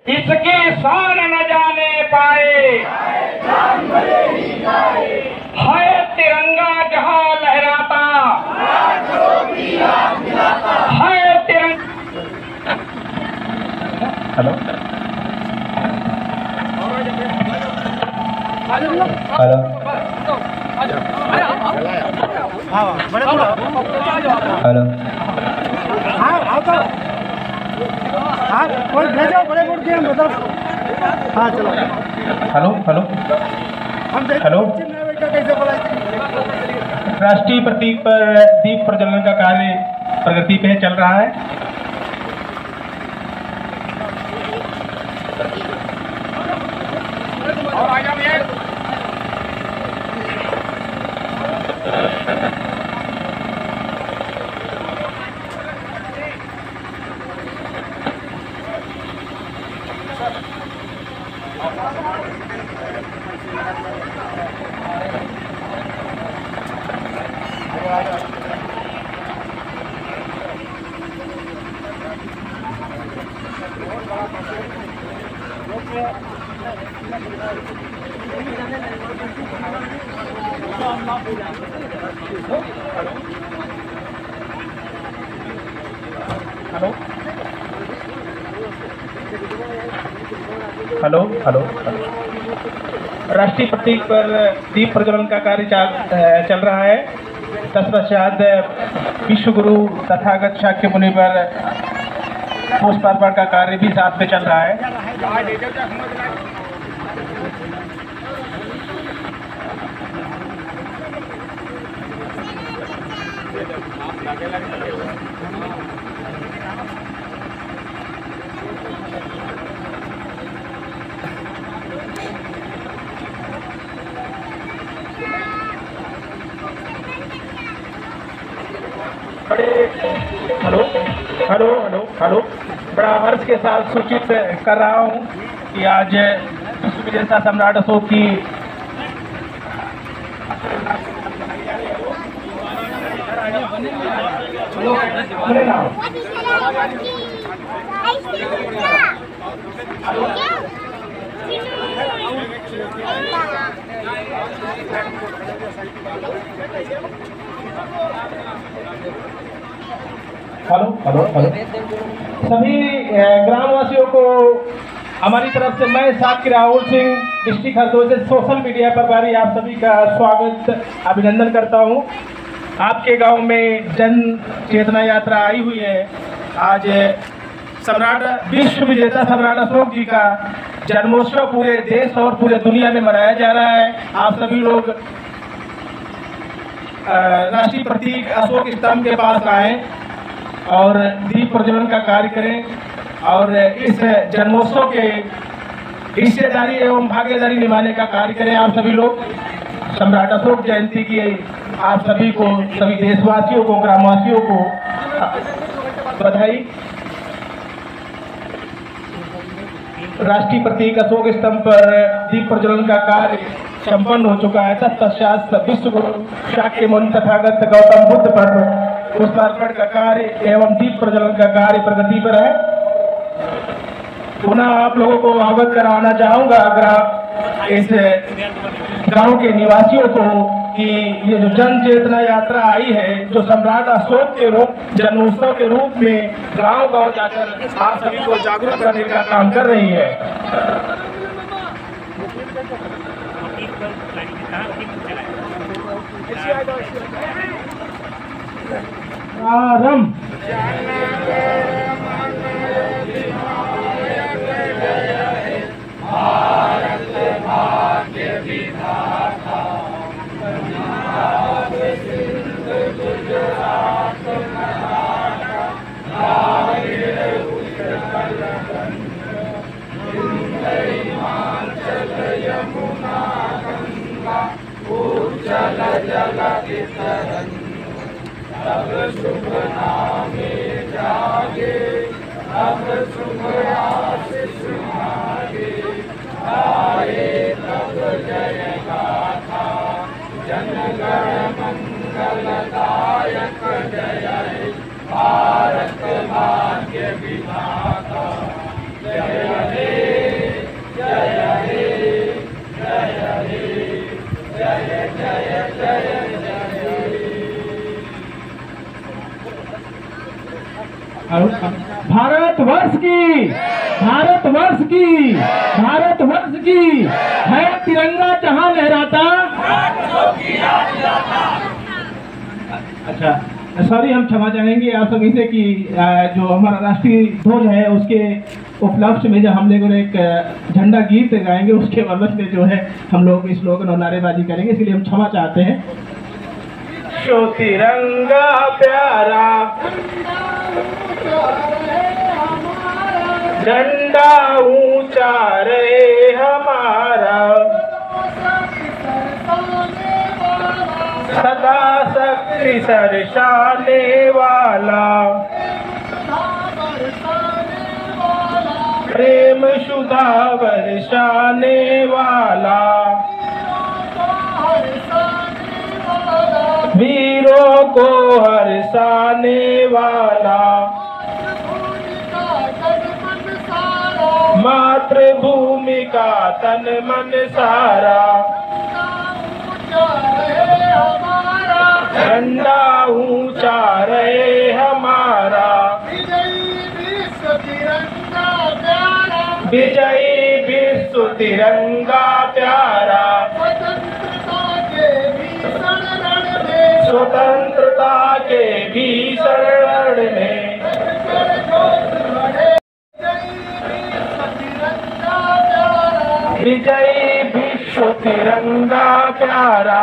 इसकी शान न जाने पाए, है तिरंगा जहां लहराता, है तिरंगा। हेलो हेलो हेलो, हाँ कोई भेजो बड़े बोर्ड के मतलब। हाँ चलो हेलो हेलो हम हेलो। कैसे बोला? राष्ट्रीय प्रतीक पर दीप प्रज्वलन का कार्य प्रगति पे चल रहा है। Hello hello hello. राष्ट्रीय प्रतीक पर दीप प्रज्वलन का कार्य चल रहा है। तत्पश्चात विश्व गुरु तथागत शाक्य मुनि पर पुष्पार्पण का कार्य भी साथ में चल रहा है। Hello hello hello hello. बड़ा हर्ष के साथ सूचित कर रहा हूँ कि आज विश्व विजेता सम्राट अशोक की हेलो हेलो हेलो। सभी ग्रामवासियों को हमारी तरफ से मैं साकिर राहुल सिंह डिस्ट्रिक्ट हरदोई से सोशल मीडिया पर बारी आप सभी का स्वागत अभिनंदन करता हूं। आपके गांव में जन चेतना यात्रा आई हुई है। आज विश्व विजेता सम्राट अशोक जी का जन्मोत्सव पूरे देश और पूरे दुनिया में मनाया जा रहा है। आप सभी लोग राष्ट्रीय प्रतीक अशोक स्तंभ के पास आए और दीप प्रज्वलन का कार्य करें और इस जन्मोत्सव के हिस्सेदारी एवं भागीदारी निभाने का कार्य करें। आप सभी लोग सम्राट अशोक जयंती की आप सभी को, सभी देशवासियों को, ग्रामवासियों को बधाई। राष्ट्रीय प्रतीक अशोक स्तंभ पर दीप प्रज्वलन का कार्य संपन्न हो चुका है। तत्पश्चात विश्व गुरु शाक्य मुनि तथागत गौतम बुद्ध पर पुष्पार्पण का कार्य एवं दीप प्रज्वलन का कार्य प्रगति पर है। पुनः आप लोगों को अवगत कराना चाहूंगा इस गांव के निवासियों को कि ये जो जन चेतना यात्रा आई है, जो सम्राट अशोक के जन्मोत्सव के रूप में गांव गांव जाकर आप सभी को जागरूक करने का काम कर रही है। प्रारंभ। तब शुभ नामे जागे, तब शुभ आशीष मांगे, आए तब जय गाथा, जनगण मंगलदायक जय, भारत भाग्य विधाता, जय हे भारतवर्ष की, भारतवर्ष की, भारतवर्ष की है तिरंगा जहां लहराता। अच्छा सॉरी, हम क्षमा चाहेंगे आप सभी से कि जो हमारा राष्ट्रीय ध्वज है उसके उपलक्ष्य में जब हम लोग एक झंडा गीत गाएंगे उसके बदले में जो है हम लोग स्लोगन और नारेबाजी करेंगे, इसलिए हम क्षमा चाहते हैं। शो तिरंगा प्यारा झंडा ऊंचा रहे हमारा, सदा शक्ति सरसाने वाला, प्रेम सुधा बरसाने वाला, वीरों को हरसाने वाला, मातृभूमि का तन मन सारा, झंडा ऊंचा रहे हमारा, विजयी विश्व तिरंगा प्यारा, स्वतंत्रता के भीषण रण में विजयी विश्व तिरंगा प्यारा,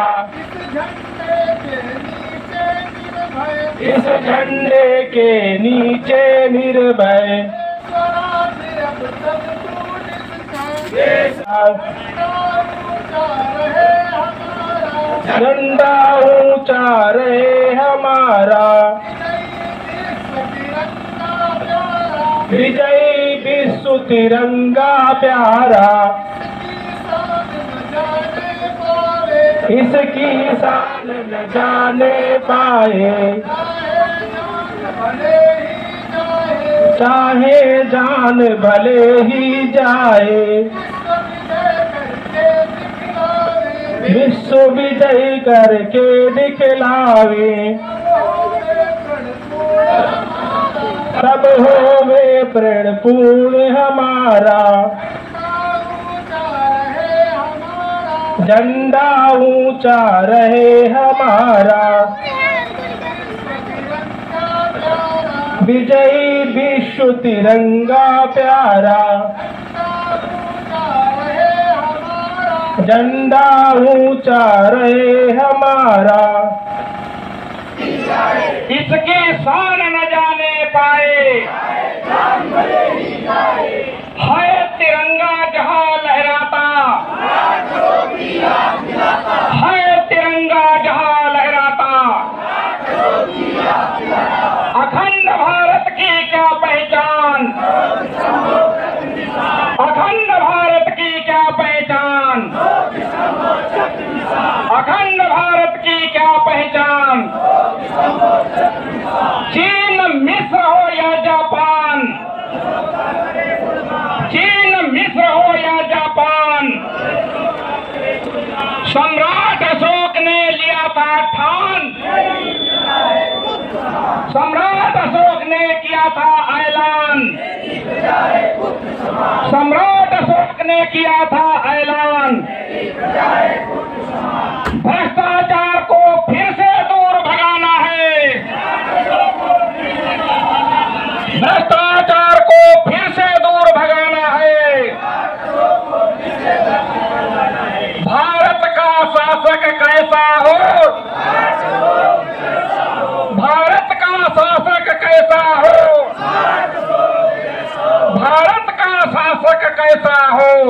इस झंडे के नीचे निर्भय झंडा ऊंचा रहे हमारा, विजयी विश्व तिरंगा प्यारा, इसकी शान न जाने पाए, चाहे जान भले ही जाए, विश्व विजय करके दिखलावे, सब होवे प्रण पूर्ण हमारा, झंडा ऊंचा रहे हमारा, विजयी विश्व तिरंगा प्यारा, झंडा ऊंचा रहे हमारा, इसकी शान न जाने पाए, है तिरंगा जहां लहराता, है तिरंगा जहां लहराता, अखंड भारत की क्या पहचान, अखंड भारत की क्या पहचान, अखंड भारत की क्या पहचान, चीन मिस्र हो या जापान, चीन मिस्र हो या जापान, सम्राट अशोक ने लिया था ठान, सम्राट अशोक ने किया था ऐलान, सम्राट अशोक ने किया था ऐलान, भ्रष्टाचार को फिर से दूर भगाना है, भ्रष्टाचार को फिर से दूर भगाना है, भारत का शासक कैसा हो, भारत का शासक कैसा हो, भारत का शासक कैसा हो,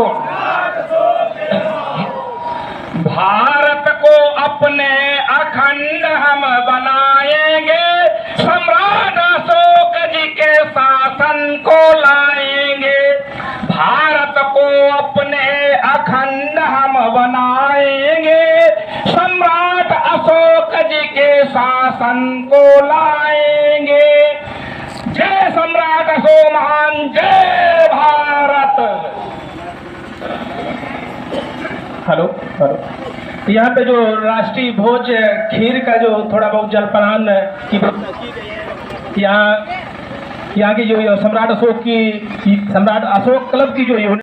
भारत को अपने अखंड हम बनाएंगे, सम्राट अशोक जी के शासन को लाएंगे, भारत को अपने अखंड हम बनाएंगे, सम्राट अशोक जी के शासन को लाएंगे, जय सम्राट अशोक महान, जय भारत। हेलो हेलो, यहाँ पे जो राष्ट्रीय भोज खीर का जो थोड़ा बहुत जलपान की यहाँ यहाँ की जो सम्राट अशोक क्लब की जो यूनिट